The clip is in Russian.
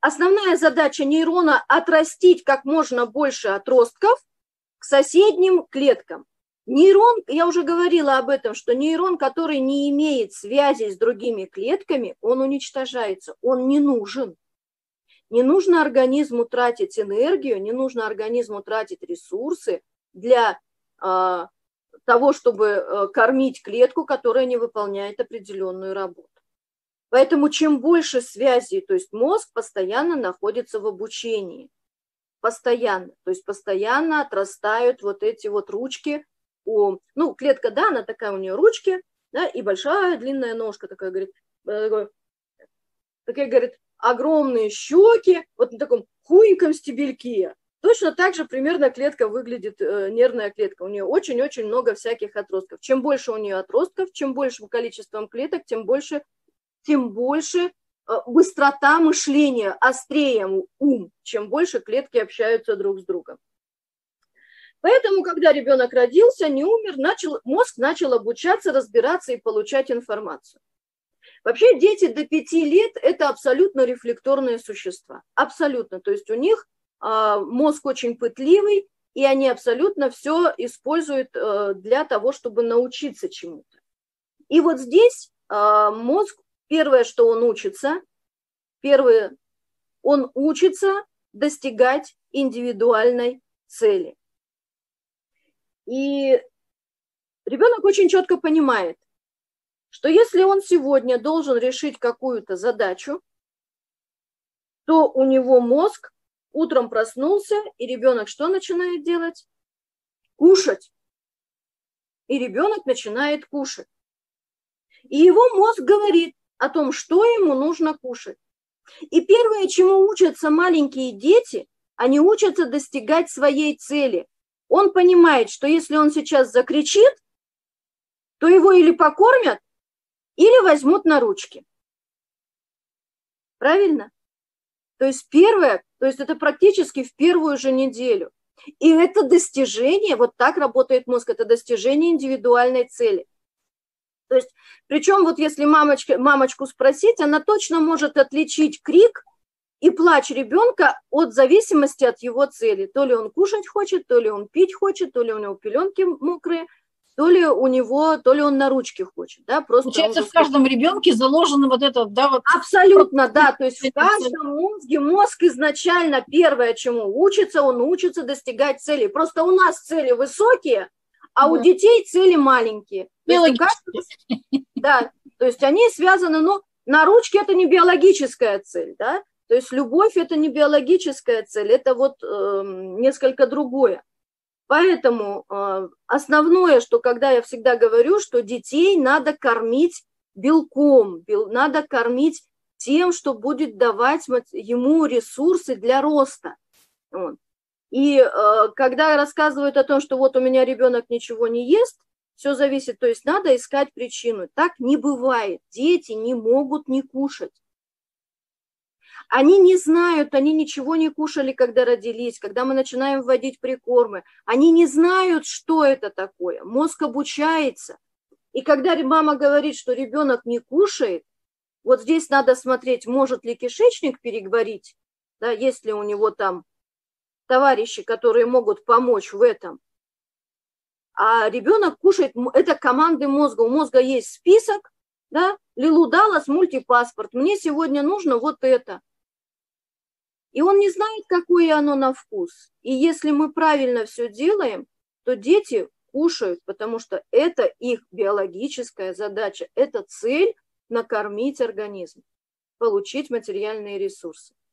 основная задача нейрона – отрастить как можно больше отростков к соседним клеткам. Нейрон, я уже говорила об этом, что нейрон, который не имеет связи с другими клетками, он уничтожается, он не нужен. Не нужно организму тратить энергию, не нужно организму тратить ресурсы для того, чтобы кормить клетку, которая не выполняет определенную работу. Поэтому чем больше связей, то есть мозг постоянно находится в обучении. Постоянно. То есть постоянно отрастают вот эти вот ручки. Ну, клетка, да, она такая, у нее ручки, да, и большая длинная ножка такая, говорит, огромные щеки, вот на таком худеньком стебельке. Точно так же примерно клетка выглядит, нервная клетка. У нее очень-очень много всяких отростков. Чем больше у нее отростков, чем большим количеством клеток, тем больше быстрота мышления, острее ум, чем больше клетки общаются друг с другом. Поэтому, когда ребенок родился, не умер, мозг начал обучаться, разбираться и получать информацию. Вообще дети до 5 лет – это абсолютно рефлекторные существа. Абсолютно. То есть у них мозг очень пытливый, и они абсолютно все используют для того, чтобы научиться чему-то. И вот здесь мозг, первое, что он учится достигать индивидуальной цели. И ребенок очень четко понимает, что если он сегодня должен решить какую-то задачу, то у него мозг утром проснулся, и ребенок что начинает делать? Кушать. И ребенок начинает кушать. И его мозг говорит о том, что ему нужно кушать. И первое, чему учатся маленькие дети, они учатся достигать своей цели. Он понимает, что если он сейчас закричит, то его или покормят, или возьмут на ручки. Правильно? То есть это практически в первую же неделю. И это достижение, вот так работает мозг, это достижение индивидуальной цели. То есть, причем вот если мамочку спросить, она точно может отличить крик и плач ребенка от зависимости от его цели. То ли он кушать хочет, то ли он пить хочет, то ли у него пеленки мокрые, то ли он на ручке хочет. Да? Просто получается, в каждом ребенке заложено вот это, да? Вот... Абсолютно, да. То есть в каждом мозге мозг изначально первое, чему учится, он учится достигать цели. Просто у нас цели высокие, а у детей цели маленькие. Да, то есть они связаны, но на ручке это не биологическая цель, да? То есть любовь это не биологическая цель, это вот несколько другое. Поэтому основное, что когда я всегда говорю, что детей надо кормить белком, надо кормить тем, что будет давать ему ресурсы для роста. Вот. И когда рассказывают о том, что вот у меня ребенок ничего не ест, все зависит, то есть надо искать причину. Так не бывает. Дети не могут не кушать. Они не знают, они ничего не кушали, когда родились, когда мы начинаем вводить прикормы. Они не знают, что это такое. Мозг обучается. И когда мама говорит, что ребенок не кушает, вот здесь надо смотреть, может ли кишечник переварить, да, есть ли у него там товарищи, которые могут помочь в этом. А ребенок кушает, это команды мозга. У мозга есть список, да, Лилу Даллас, мультипаспорт. Мне сегодня нужно вот это. И он не знает, какое оно на вкус. И если мы правильно все делаем, то дети кушают, потому что это их биологическая задача. Это цель накормить организм, получить материальные ресурсы.